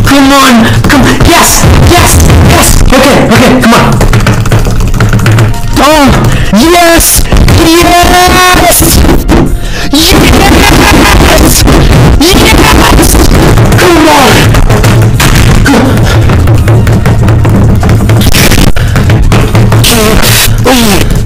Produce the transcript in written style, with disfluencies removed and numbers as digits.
Come on! Come on! Yes! Yes! Yes! Okay, okay, come on! Oh! Yes! Yes! Yes! Yes! Come on! Okay.